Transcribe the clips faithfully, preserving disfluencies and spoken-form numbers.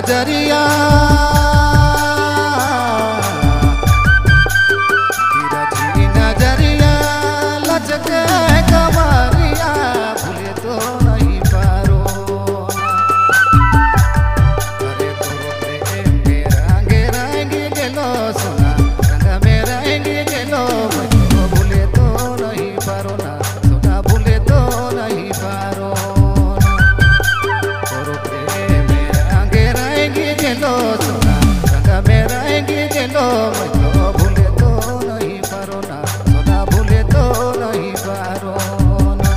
नजरिया तिरछी नजरिया लचके कमरिया भूले तो नहीं पारो अरे तोरो प्रेम में रंगे रंगे गेलो सोना रंग में रंगे गेलो भूले तो नहीं पारो ना सोना भूले तो नहीं पारो तोरो प्रेम में रंगे रंगे गेलो सोना रंग में रंगे गेलो भूले तो नहीं पारो ना सोना भूले तो नहीं पारो ना।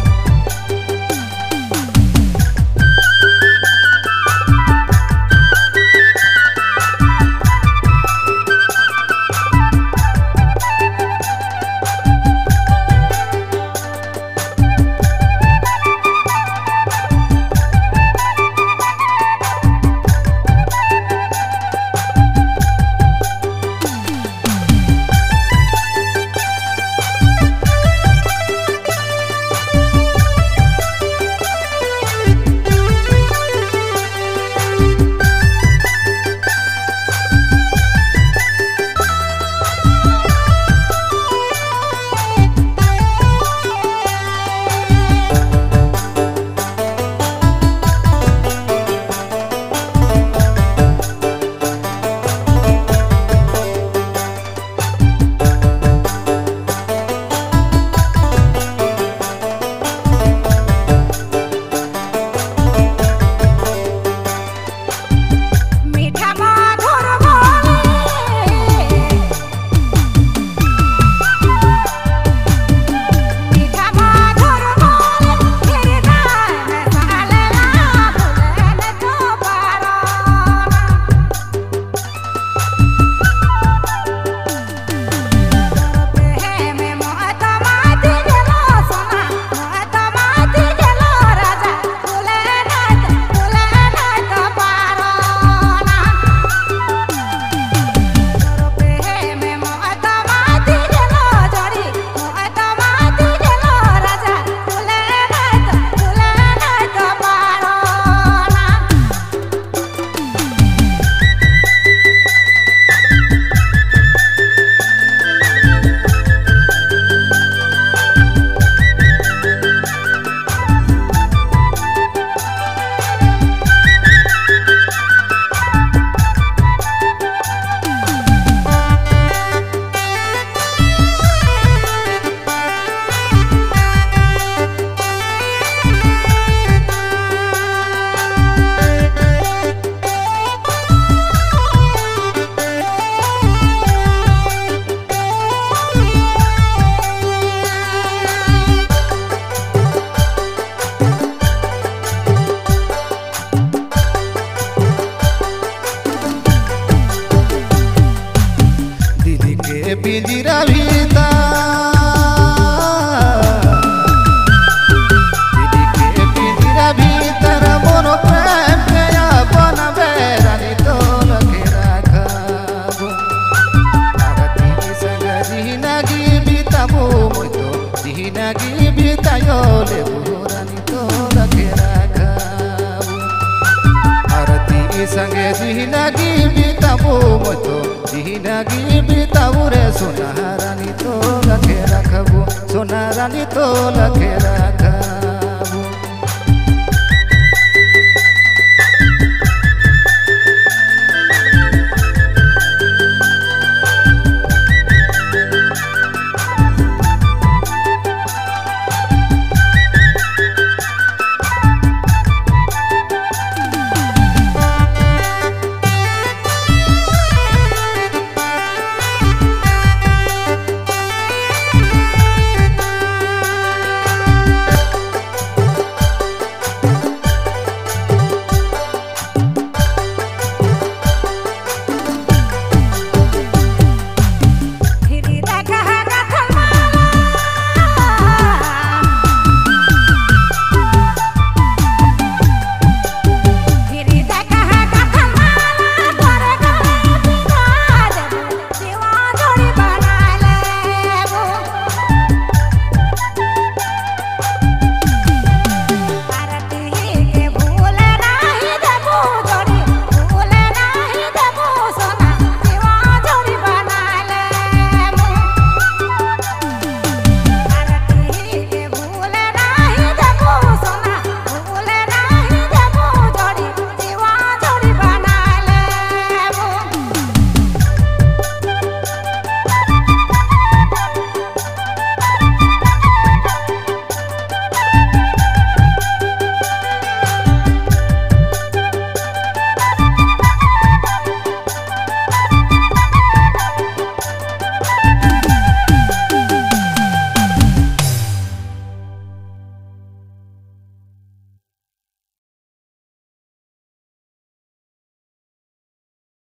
पिंजरा भीतर दीदी के पिंजरा भीतर मोरो प्रेम के अपन बेरानी तो लगे राखबो आरती संग जिंदगी बिताबो मोतो जिंदगी बितायो ले रानी तो लगे राखबो आरती संग जिंदगी बिताबो मोतो जिंदगी बिताबो रे सोना रानी तो लगे रखबो सोना रानी तो लगे रख